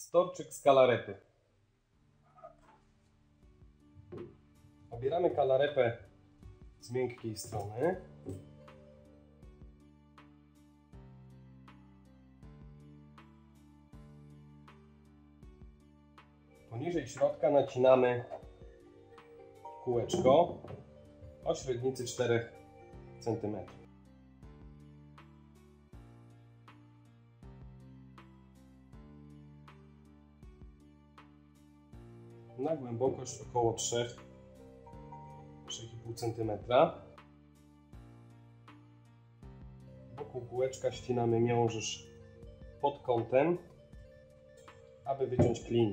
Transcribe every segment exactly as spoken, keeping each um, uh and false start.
Storczyk z kalarepy. Obieramy kalarepę z miękkiej strony. Poniżej środka nacinamy kółeczko o średnicy czterech centymetrów. Na głębokość około trzy do trzech i pół centymetra. Wokół kółeczka ścinamy miąższ pod kątem, aby wyciąć klin.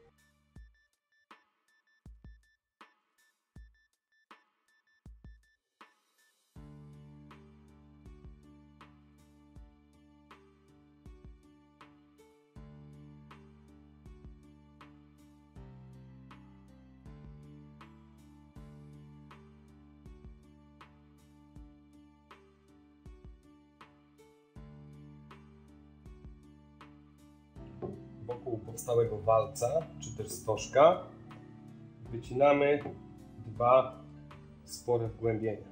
Wokół powstałego walca, czy też stożka, wycinamy dwa spore wgłębienia.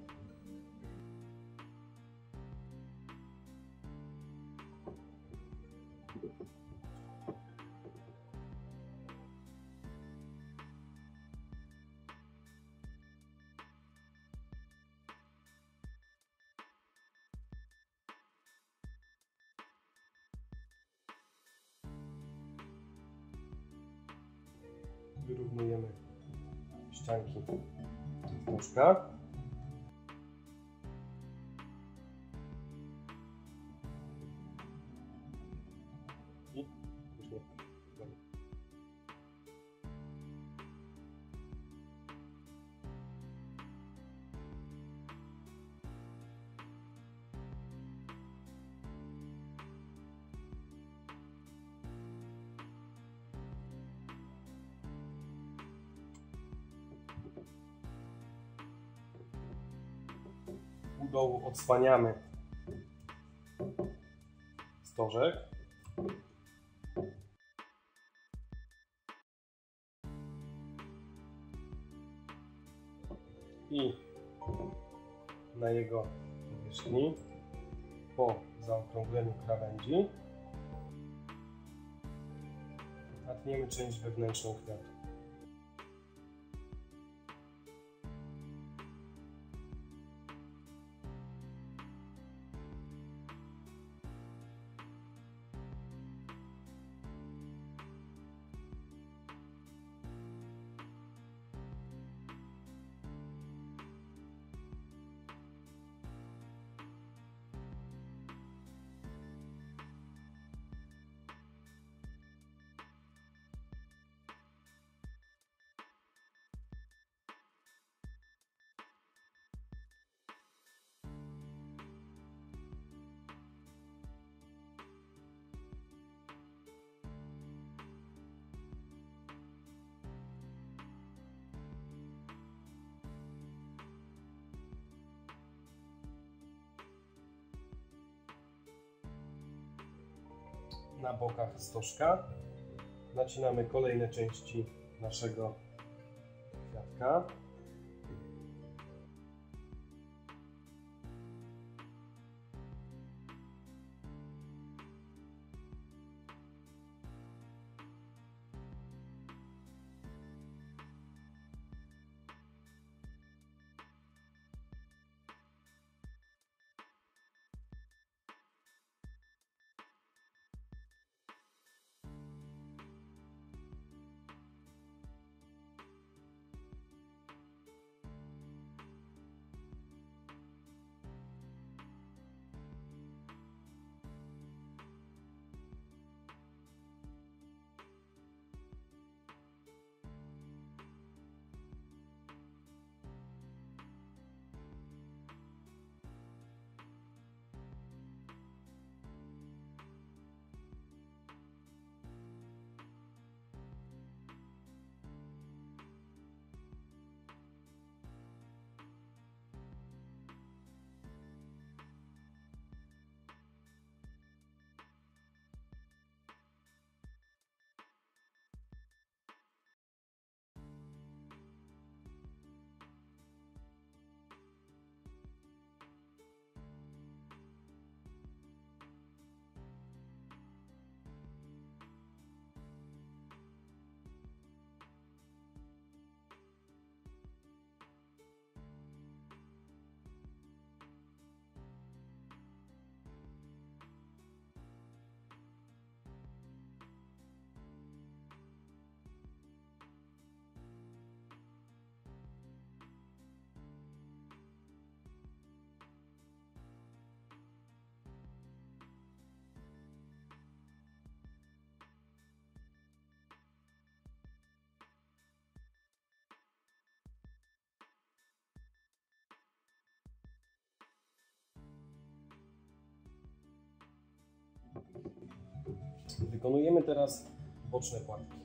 Wyrównujemy ścianki stożka. I już nie. U dołu odsłaniamy stożek. I na jego powierzchni, po zaokrągleniu krawędzi, natniemy część wewnętrzną kwiatu. Na bokach stożka nacinamy kolejne części naszego kwiatka. Wykonujemy teraz boczne płatki.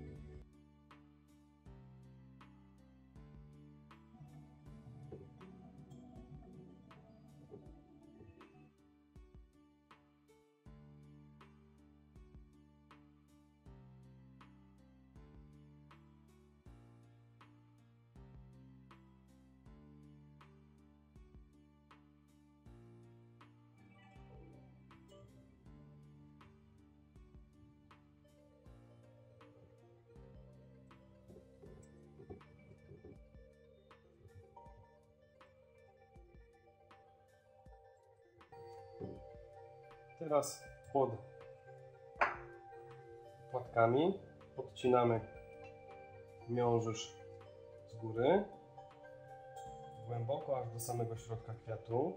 Teraz pod płatkami podcinamy miąższ z góry, głęboko aż do samego środka kwiatu.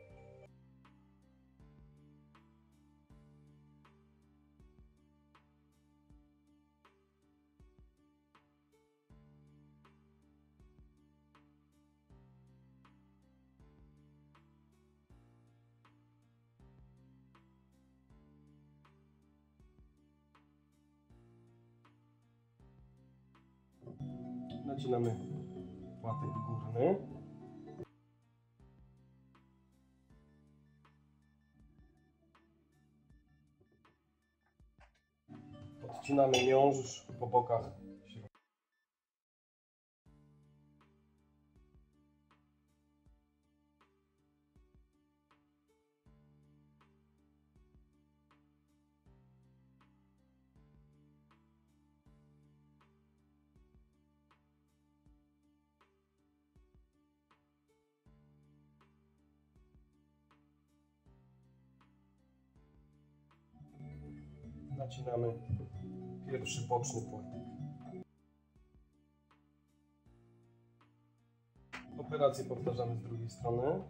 Nacinamy płatek górny. Podcinamy miąższ po bokach środka. Nacinamy pierwszy boczny płatek. Operację powtarzamy z drugiej strony.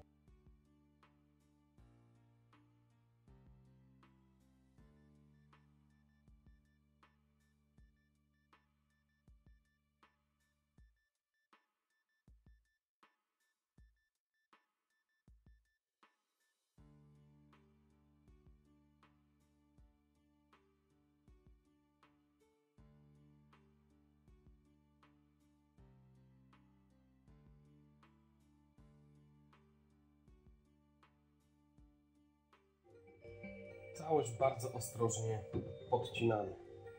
Całość bardzo ostrożnie podcinamy.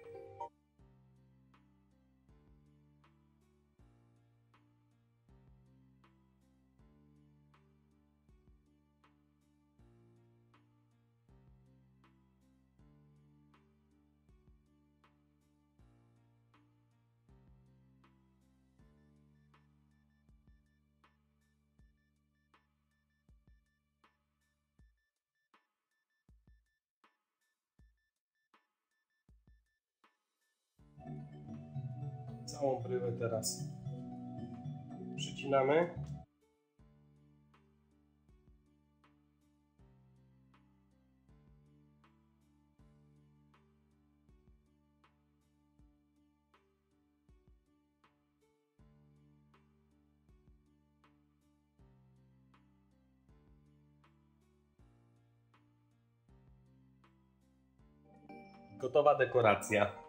Całą bryłę teraz przycinamy. Gotowa dekoracja.